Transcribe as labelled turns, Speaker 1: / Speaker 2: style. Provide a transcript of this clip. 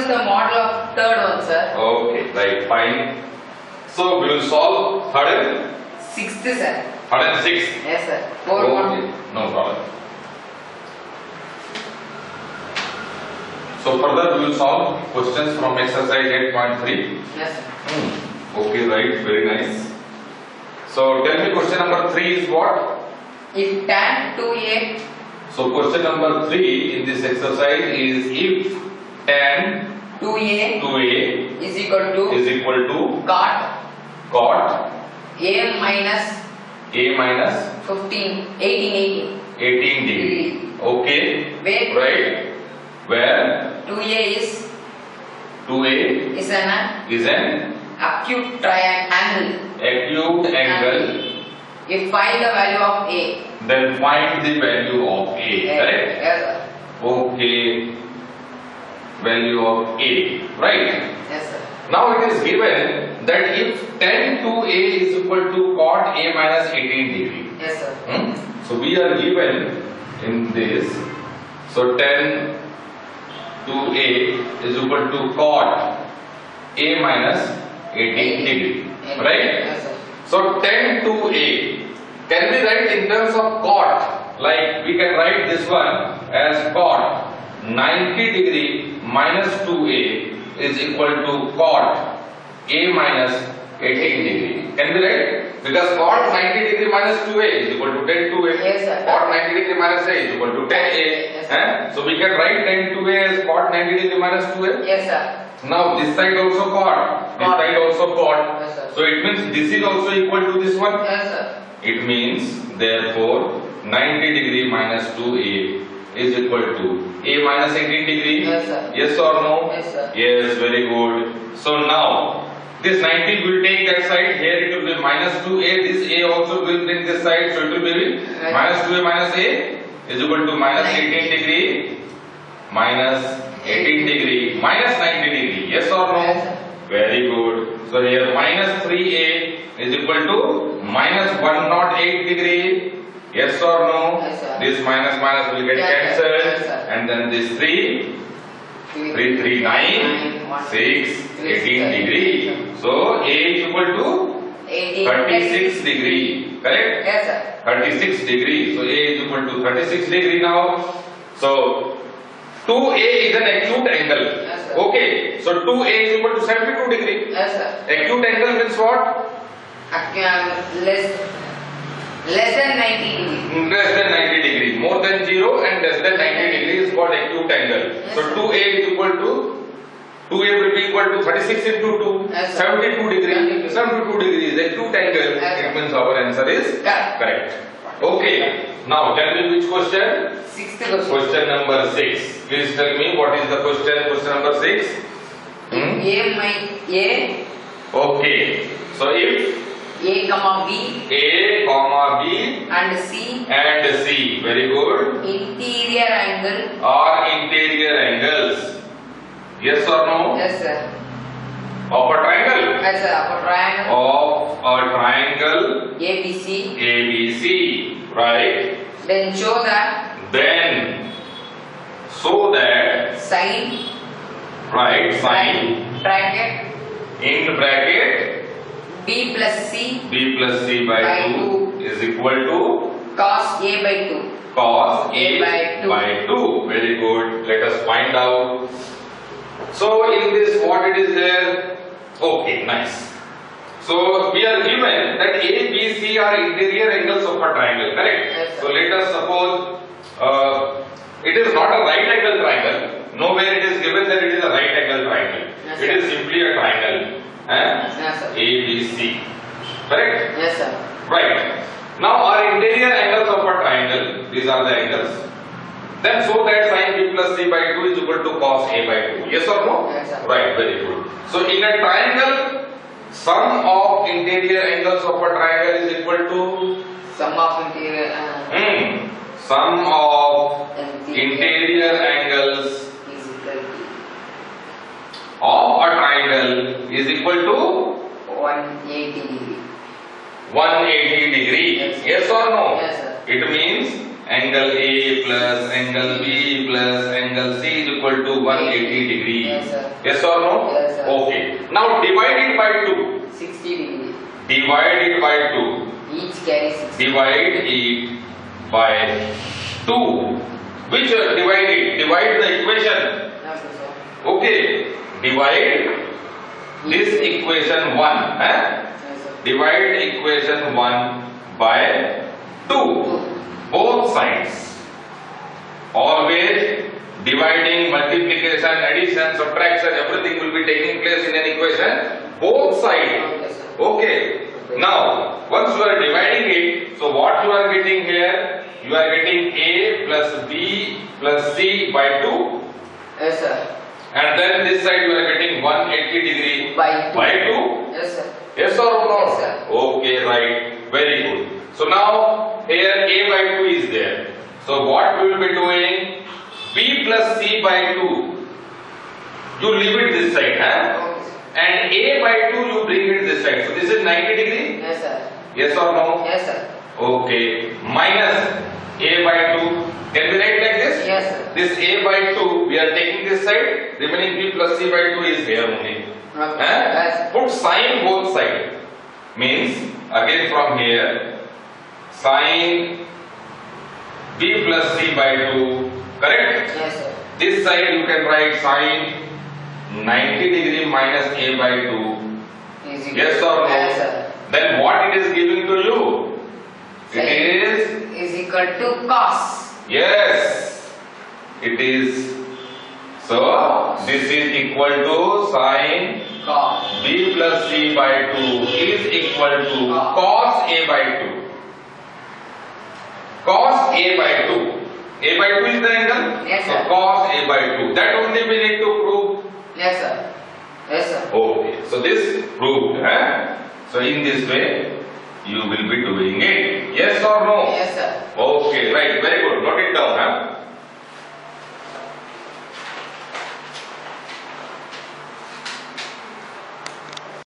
Speaker 1: the model of third one, sir.
Speaker 2: Okay, right, fine. So we will solve third and
Speaker 1: Sixth, sir.
Speaker 2: third and sixth.
Speaker 1: Yes, sir. 4
Speaker 2: Okay, no problem. So further we will solve questions from exercise 8.3.
Speaker 1: Yes, sir.
Speaker 2: Okay, right, very nice. So tell me, question number 3 is what?
Speaker 1: If tan 2a.
Speaker 2: So question number 3 in this exercise is if tan
Speaker 1: 2a is equal to
Speaker 2: cot
Speaker 1: a minus
Speaker 2: a minus
Speaker 1: 18
Speaker 2: degree. Okay,
Speaker 1: where
Speaker 2: right, where
Speaker 1: 2a is
Speaker 2: 2a
Speaker 1: is an acute triangle.
Speaker 2: acute angle.
Speaker 1: If find the value of a,
Speaker 2: Then find the value of a. Correct?
Speaker 1: Yes, sir.
Speaker 2: Okay, value of a. Right.
Speaker 1: Yes, sir.
Speaker 2: Now it is given that if tan 2a is equal to cot a minus 18 degree.
Speaker 1: Yes, sir.
Speaker 2: So we are given in this. So tan 2a is equal to cot a minus 18 degree. Right?
Speaker 1: Yes, sir.
Speaker 2: So tan 2a can be write in terms of cot. Like we can write this one as cot 90 degree minus 2a is equal to cot a minus 18 degree. Can be right? Because cot 90 degree minus 2a is equal to tan 2a.
Speaker 1: Yes, sir.
Speaker 2: Cot 90 degree minus a is equal to tan a.
Speaker 1: Yes,
Speaker 2: So we can write tan 2a as cot 90 degree minus 2a.
Speaker 1: Yes, sir.
Speaker 2: Now this side also cot, this side also cot.
Speaker 1: Yes, sir.
Speaker 2: So it means this is also equal to this one.
Speaker 1: Yes, sir.
Speaker 2: It means therefore 90 degree minus 2a is equal to a minus 18 degree.
Speaker 1: Yes, sir.
Speaker 2: Yes or no?
Speaker 1: Yes, sir.
Speaker 2: Yes, very good. So now this 90 will take that side. Here it will be minus 2a. This a also will bring this side. So it will be minus 2a minus a is equal to minus 18 degree minus 18 degree minus 90 degree. Yes or no?
Speaker 1: Yes, sir.
Speaker 2: Very good. So here minus 3a is equal to minus 108 degree. Yes or no?
Speaker 1: Yes, sir.
Speaker 2: This minus minus will get
Speaker 1: Yes,
Speaker 2: cancelled.
Speaker 1: yes, sir.
Speaker 2: And then this 3, 3, 9, 6, 18 degree. So a is equal to 36 degree. Correct?
Speaker 1: Yes, sir.
Speaker 2: 36 degree. So a is equal to 36 degree now. So 2a is an acute angle.
Speaker 1: Yes, sir.
Speaker 2: Okay. So 2a is equal to 72 degree.
Speaker 1: Yes, sir.
Speaker 2: Acute angle means what?
Speaker 1: Less than 90 degree.
Speaker 2: Less than 90 degree. More than 0 and less than 90 degree is called acute angle.
Speaker 1: Yes,
Speaker 2: So
Speaker 1: sir.
Speaker 2: 2a is equal to 2a will be equal to 36 into 2.
Speaker 1: Yes, sir.
Speaker 2: 72 degree. 72 degree is acute angle.
Speaker 1: Yes, sir.
Speaker 2: It means our answer is correct. Okay. Now tell me which question?
Speaker 1: Sixth question.
Speaker 2: Question number 6. Please tell me what is the question? Question number 6.
Speaker 1: A.
Speaker 2: Okay. So if
Speaker 1: A comma B
Speaker 2: A, comma B
Speaker 1: and C
Speaker 2: and C, very good,
Speaker 1: interior angle.
Speaker 2: are interior angles. Yes or no?
Speaker 1: Yes, sir.
Speaker 2: Of a triangle.
Speaker 1: Yes, sir. Of a triangle
Speaker 2: Of a triangle
Speaker 1: ABC.
Speaker 2: ABC. Right.
Speaker 1: Then show that
Speaker 2: Then so that
Speaker 1: sine
Speaker 2: right sine
Speaker 1: bracket
Speaker 2: in bracket
Speaker 1: B plus C
Speaker 2: B plus C by 2 is equal to
Speaker 1: cos A by 2.
Speaker 2: cos A
Speaker 1: by 2.
Speaker 2: by 2. Very good. Let us find out. So in this what it is there? Okay, nice. So we are given that A, B, C are interior angles of a triangle, correct?
Speaker 1: Yes, sir.
Speaker 2: So let us suppose it is not a right angle triangle. Nowhere it is given that it is a right angle triangle.
Speaker 1: Yes,
Speaker 2: It
Speaker 1: sir.
Speaker 2: is simply a triangle.
Speaker 1: Yes, sir.
Speaker 2: A, B, C. Correct?
Speaker 1: Yes, sir.
Speaker 2: Right. Now our interior angles of a triangle, these are the angles. Then so that sine B plus C by 2 is equal to cos A by 2. Yes or no?
Speaker 1: Yes, sir.
Speaker 2: Right, very good. So in a triangle, sum of interior angles of a triangle is equal to
Speaker 1: Sum of interior
Speaker 2: sum of interior angles
Speaker 1: is equal to
Speaker 2: of a triangle is equal to
Speaker 1: 180 degree.
Speaker 2: 180 degree.
Speaker 1: Yes.
Speaker 2: Yes or no?
Speaker 1: Yes, sir.
Speaker 2: It means angle A plus angle B plus angle C is equal to 180 degree.
Speaker 1: Yes, sir.
Speaker 2: Yes or no?
Speaker 1: Yes, sir.
Speaker 2: Okay. Now divide it by 2.
Speaker 1: 60 degree.
Speaker 2: Divide it by 2.
Speaker 1: Each carry 60.
Speaker 2: Divide it by 2. Which divide it? Divide the equation.
Speaker 1: Yes, sir.
Speaker 2: Okay. Divide this equation 1.
Speaker 1: Yes, sir.
Speaker 2: Divide equation 1 by 2. Both sides. Always dividing, multiplication, addition, subtraction, everything will be taking place in an equation. Both sides.
Speaker 1: Yes, sir.
Speaker 2: Okay. Now, once you are dividing it, so what you are getting here? You are getting A plus B plus C by 2.
Speaker 1: Yes, sir.
Speaker 2: And then this side you are getting 180 degree
Speaker 1: By 2.
Speaker 2: by 2.
Speaker 1: Yes, sir.
Speaker 2: Yes or no?
Speaker 1: Yes, sir.
Speaker 2: Okay, right. Very good. So now here A by 2 is there. So what we will be doing? B plus C by 2. You leave it this side, huh?
Speaker 1: Okay, sir.
Speaker 2: And A by 2 you bring it this side. So this is 90 degree.
Speaker 1: Yes, sir.
Speaker 2: Yes or no?
Speaker 1: Yes, sir.
Speaker 2: Okay. Minus A by 2. Can we write like this?
Speaker 1: Yes, sir.
Speaker 2: This A by 2 we are taking this side. Remaining B plus C by 2 is here only.
Speaker 1: Okay.
Speaker 2: Eh?
Speaker 1: Yes.
Speaker 2: Put sine both side. Means again from here sine B plus C by 2. Correct?
Speaker 1: Yes, sir.
Speaker 2: This side you can write sine 90 degree minus A by 2.
Speaker 1: Is
Speaker 2: Yes or no?
Speaker 1: Yes, sir.
Speaker 2: Then what it is giving to you? It
Speaker 1: Is equal to cos.
Speaker 2: yes. It is. So this is equal to sine
Speaker 1: Cos.
Speaker 2: B plus C by 2 is equal to cos A by 2. Cos A by 2. A by 2 is the angle?
Speaker 1: Yes,
Speaker 2: so
Speaker 1: sir.
Speaker 2: cos A by 2. That only we need to prove.
Speaker 1: Yes, sir. Yes, sir.
Speaker 2: Okay. So this proved. So in this way you will be doing it. Yes or no?
Speaker 1: Yes, sir.
Speaker 2: Okay. Right. Very good. Note it down.